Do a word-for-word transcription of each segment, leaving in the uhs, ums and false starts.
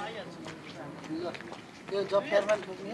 त्यो जब फेयरमा पुग्ने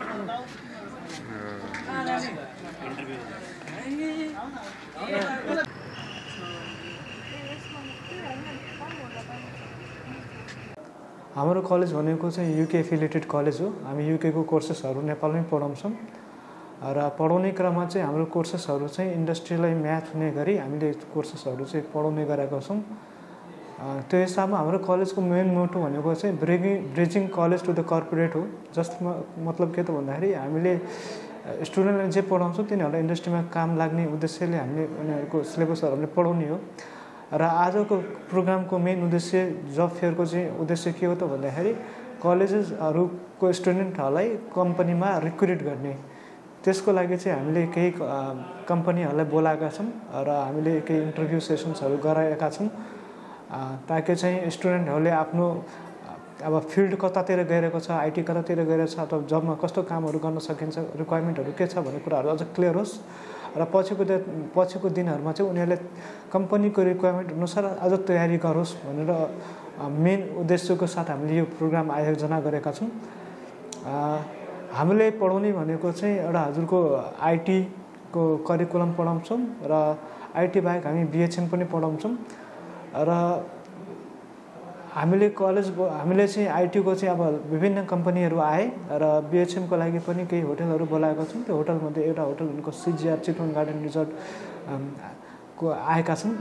हाम्रो कलेज भनेको चाहिँ युके एफिलिएटेड कलेज हो। हामी युके को कोर्सेसहरू नेपालमै पढाउँछौँ र पढाउने क्रममा चाहिँ हाम्रो कोर्सेसहरू चाहिँ इन्डस्ट्रीलाई म्याच हुने गरी हामीले कोर्सेसहरू चाहिँ पढाउने गरेका छौँ। त्यो हिसाबमा हाम्रो कलेजको मेन मोटो भनेको चाहिँ bridging bridging college to the corporate हो। जसमा मतलब के त भन्दाखेरि हामीले स्टुडेन्टलाई जे पढाउँछौँ तिनीहरूलाई इन्डस्ट्रीमा काम लाग्ने उद्देश्यले हामीले उनीहरूको सिलेबसहरू हामीले पढाउने हो। र आजको प्रोग्रामको मेन उद्देश्य जब फेयरको चाहिँ उद्देश्य के हो त भन्दाखेरि कलेजेसहरूको स्टुडेन्टहरूलाई कम्पनीमा रिक्रुट गर्ने। त्यसको लागि चाहिँ हामीले केही कम्पनीहरूलाई बोलाएका छौँ र हामीले केही इन्टरभ्यू सेसन्सहरू गराएका छौँ ताकि चाहिँ स्टुडेन्टहरूले आफ्नो अब फिल्ड कतातिर गइरहेको छ, आइटी कतातिर गइरहेको छ अथवा जबमा कस्तो कामहरू गर्न सकिन्छ, रिक्वायरमेन्टहरू के छ भन्ने कुराहरू अझ क्लियर होस् र पछिको पछिको दिनहरूमा चाहिँ उनीहरूले कम्पनीको रिक्वायरमेन्ट अनुसार अझ तयारी गरोस् भनेर मेन उद्देश्यको साथ हामीले यो प्रोग्राम आयोजना गरेका छौँ। हामीले पढाउने भनेको चाहिँ एउटा हजुरको आइटीको करिकुलम पढाउँछौँ र आइटी बाहेक हामी बिएचएम पनि पढाउँछौँ र हामीले कलेज हामीले चाहिँ आइटीको चाहिँ अब विभिन्न कम्पनीहरू आए र बिएचएमको लागि पनि केही होटलहरू बोलाएका छौँ। त्यो होटलमध्ये एउटा होटल भनेको सिजिआर चितवन गार्डन रिजोर्ट को आएका छौँ।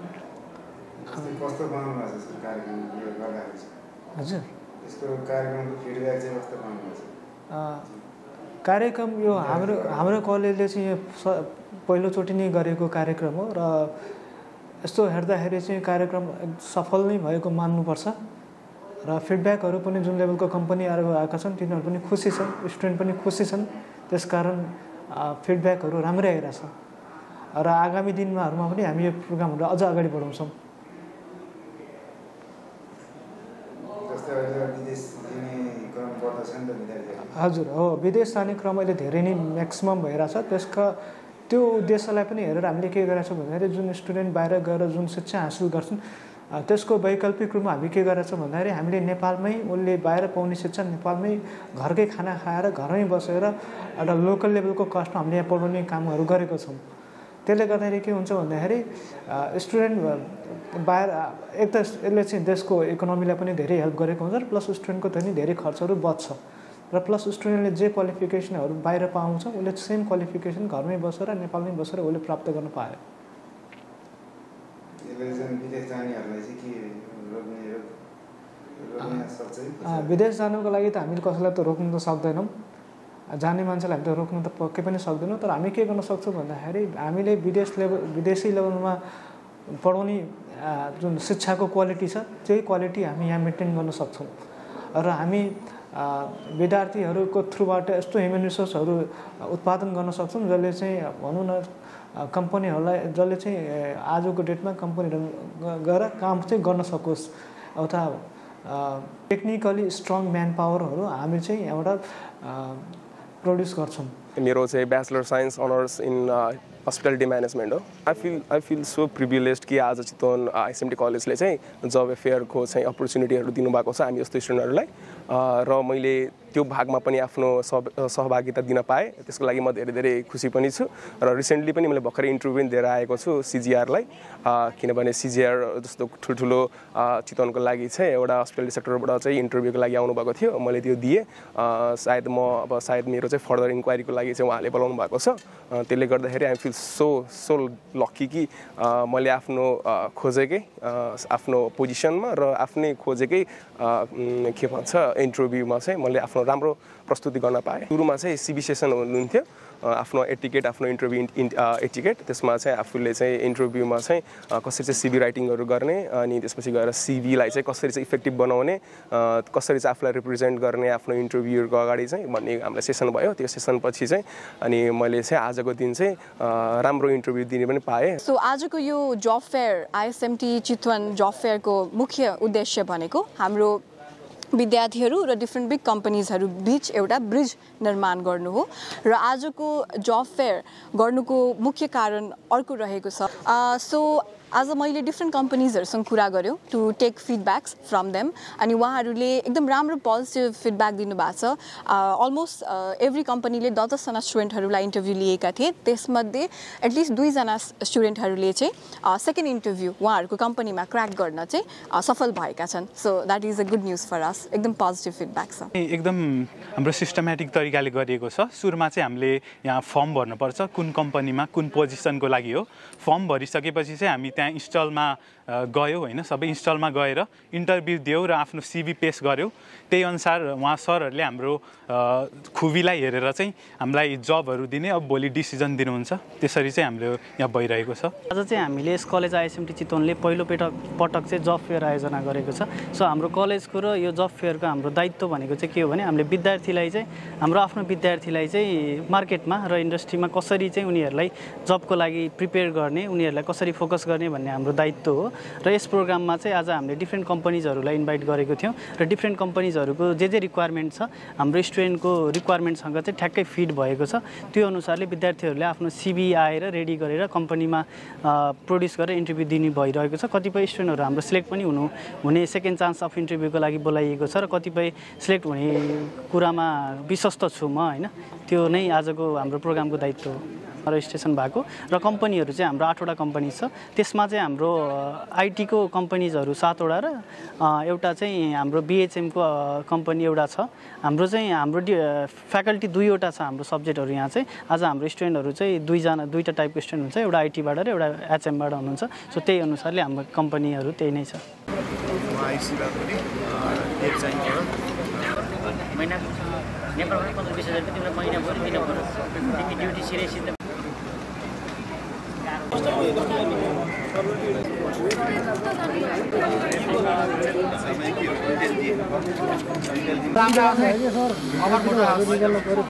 हजुर कार्यक्रम यो हाम्रो हाम्रो कलेजले चाहिँ यो पहिलोचोटि नै गरेको कार्यक्रम हो र यस्तो हेर्दाखेरि चाहिँ कार्यक्रम सफल नै भएको मान्नुपर्छ र फिडब्याकहरू पनि जुन लेभलको कम्पनीहरू आएका छन् तिनीहरू पनि खुसी छन्, स्टुडेन्ट पनि खुसी छन्। त्यसकारण फिडब्याकहरू राम्रै आइरहेछ र आगामी दिनमाहरूमा पनि हामी यो प्रोग्रामहरू अझ अगाडि बढाउँछौँ। हजुर हो, विदेश जाने क्रम अहिले धेरै नै म्याक्सिमम भइरहेछ। त्यसका त्यो उद्देश्यलाई पनि हेरेर हामीले के गरेका छौँ भन्दाखेरि जुन स्टुडेन्ट बाहिर गएर जुन शिक्षा हासिल गर्छन् त्यसको वैकल्पिक रूपमा हामी के गरेका छौँ भन्दाखेरि हामीले नेपालमै उसले बाहिर पाउने शिक्षा नेपालमै घरकै खाना खाएर घरमै बसेर एउटा लोकल लेभलको कस्टमा हामीले यहाँ पढाउने कामहरू गरेको छौँ। त्यसले गर्दाखेरि के हुन्छ भन्दाखेरि स्टुडेन्ट बाहिर एक त यसले चाहिँ देशको इकोनोमीलाई पनि धेरै हेल्प गरेको हुन्छ र प्लस स्टुडेन्टको पनि धेरै खर्चहरू बच्छ र प्लस स्टुडेन्टले जे क्वालिफिकेसनहरू बाहिर पाउँछ उसले सेम क्वालिफिकेसन घरमै बसेर नेपालमै बसेर उसले प्राप्त गर्न पायो। विदेश जानुको लागि त हामीले कसैलाई त रोक्नु त सक्दैनौँ, जाने मान्छेलाई हामी त रोक्नु त पक्कै पनि सक्दैनौँ। तर हामी के गर्न सक्छौँ भन्दाखेरि हामीले विदेश लेभल विदेशी लेभलमा पढाउने जुन शिक्षाको क्वालिटी छ त्यही क्वालिटी हामी यहाँ मेन्टेन गर्न सक्छौँ र हामी विद्यार्थीहरूको थ्रुबाट यस्तो ह्युमन रिसोर्सहरू उत्पादन गर्न सक्छौँ जसले चाहिँ भनौँ न कम्पनीहरूलाई जसले चाहिँ आजको डेटमा कम्पनीहरू गएर काम चाहिँ गर्न सकोस् अथवा टेक्निकली स्ट्रङ म्यान पावरहरू हामी चाहिँ यहाँबाट प्रोड्युस गर्छौँ। मेरो चाहिँ bachelor science honours in hospitality management हो। I feel I feel so privileged कि आज चितवन आइएसएमटी कलेजले चाहिँ जब फेयरको चाहिँ अपर्च्युनिटीहरू दिनुभएको छ हामी जस्तो स्टुडेन्टहरूलाई र मैले त्यो भागमा पनि आफ्नो सहभागिता दिन पाएँ। त्यसको लागि म धेरै धेरै खुसी पनि छु र रिसेन्टली पनि मैले भर्खरै इन्टरभ्यू पनि दिएर आएको छु सिजिआरलाई, किनभने सिजिआर जस्तो ठुल्ठुलो चितवनको लागि चाहिँ एउटा हस्पिटलिटी सेक्टरबाट चाहिँ इन्टरभ्यूको लागि आउनुभएको थियो। मैले त्यो दिएँ। सायद म अब सायद मेरो चाहिँ फर्दर इन्क्वायरीको लागि चाहिँ उहाँले बोलाउनु भएको छ। त्यसले गर्दाखेरि I feel so so lucky कि मैले आफ्नो खोजेकै आफ्नो पोजिसनमा र आफ्नै खोजेकै के भन्छ इन्टरभ्यूमा चाहिँ मैले आफ्नो राम्रो प्रस्तुति गर्न पाएँ। सुरुमा चाहिँ सिबी सेसन हुनुहुन्थ्यो, आफ्नो एटिकेट आफ्नो इन्टरभ्यू एटिकेट, त्यसमा चाहिँ आफूले चाहिँ इन्टरभ्यूमा चाहिँ कसरी चाहिँ सिबी राइटिङहरू गर्ने अनि त्यसपछि गएर सिबीलाई चाहिँ कसरी चाहिँ इफेक्टिभ बनाउने, कसरी चाहिँ आफूलाई रिप्रेजेन्ट गर्ने आफ्नो इन्टरभ्यूको अगाडि चाहिँ भन्ने हामीलाई सेसन भयो। त्यो सेसनपछि चाहिँ अनि मैले चाहिँ आजको दिन चाहिँ राम्रो इन्टरभ्यू दिने पनि पाएँ। सो आजको यो जब फेयर आइएसएमटी चितवन जब फेयरको मुख्य उद्देश्य भनेको हाम्रो विद्यार्थीहरू र डिफ्रेन्ट बिग कम्पनीजहरू बीच एउटा ब्रिज निर्माण गर्नु हो र आजको जब फेयर गर्नुको मुख्य कारण अर्को रहेको छ। सो आज मैले डिफ्रेन्ट कम्पनीजहरूसँग कुरा गऱ्यौँ to take feedbacks from them अनि उहाँहरूले एकदम राम्रो पोजिटिभ फिडब्याक दिनुभएको छ अलमोस्ट एभ्री कम्पनीले दस दसजना स्टुडेन्टहरूलाई इन्टरभ्यू लिएका थिए त्यसमध्ये एटलिस्ट दुईजना स्टुडेन्टहरूले चाहिँ सेकेन्ड इन्टरभ्यू उहाँहरूको कम्पनीमा क्र्याक गर्न चाहिँ सफल भएका छन् so that is a good news for us एकदम पोजिटिभ फिडब्याक छ एकदम हाम्रो सिस्टमेटिक तरिकाले गरिएको छ सुरुमा चाहिँ हामीले यहाँ फर्म भर्नुपर्छ कुन कम्पनीमा कुन पोजिसनको लागि हो फर्म भरिसकेपछि चाहिँ हामी त्यहाँ इन्स्टलमा गयो होइन सबै इन्स्टलमा गएर इन्टरभ्यू दियौँ र आफ्नो सिभी पेस गऱ्यौँ त्यही अनुसार उहाँ सरहरूले हाम्रो खुबीलाई हेरेर चाहिँ हामीलाई जबहरू दिने अब भोलि डिसिजन दिनुहुन्छ त्यसरी चाहिँ हाम्रो यहाँ भइरहेको छ आज चाहिँ हामीले यस कलेज आइएसएमटी चितवनले पहिलो पटक पटक चाहिँ जब फेयर आयोजना गरेको छ सो हाम्रो कलेजको र यो जब फेयरको हाम्रो दायित्व भनेको चाहिँ के हो भने हामीले विद्यार्थीलाई चाहिँ हाम्रो आफ्नो विद्यार्थीलाई चाहिँ मार्केटमा र इन्डस्ट्रीमा कसरी चाहिँ उनीहरूलाई जबको लागि प्रिपेयर गर्ने उनीहरूलाई कसरी फोकस गर्ने भन्ने हाम्रो दायित्व हो र यस प्रोग्राममा चाहिँ आज हामीले डिफ्रेन्ट कम्पनीजहरूलाई इन्भाइट गरेको थियौँ र डिफ्रेन्ट कम्पनीजहरूको जे जे रिक्वायरमेन्ट छ हाम्रो स्टुडेन्टको रिक्वायरमेन्टसँग चाहिँ ठ्याक्कै फिट भएको छ त्यो अनुसारले विद्यार्थीहरूले आफ्नो सिभी आएर रेडी गरेर कम्पनीमा प्रोड्युस गरेर इन्टरभ्यू दिने भइरहेको छ कतिपय स्टुडेन्टहरू हाम्रो सिलेक्ट पनि हुनु हुने सेकेन्ड चान्स अफ इन्टरभ्यूको लागि बोलाइएको छ र कतिपय सिलेक्ट हुने कुरामा विश्वस्त छु म होइन त्यो नै आजको हाम्रो प्रोग्रामको दायित्व हो रजिस्ट्रेसन भएको र कम्पनीहरू चाहिँ हाम्रो आठवटा कम्पनी छ त्यसमा चाहिँ हाम्रो आइटीको कम्पनीजहरू सातवटा र एउटा चाहिँ हाम्रो बिएचएमको कम्पनी एउटा छ हाम्रो चाहिँ हाम्रो फ्याकल्टी दुईवटा छ हाम्रो सब्जेक्टहरू यहाँ चाहिँ आज हाम्रो स्टुडेन्टहरू चाहिँ दुईजना दुईवटा टाइपको स्टुडेन्ट हुन्छ एउटा आइटीबाट र एउटा एचएमबाट हुनुहुन्छ सो त्यही अनुसारले हाम्रो कम्पनीहरू त्यही नै छ नेपालमा पन्ध्र बिस हजार तिमीलाई महिनाभरि दिनु पर्यो तिमी ड्युटी सिरियस राम्रो छ है सर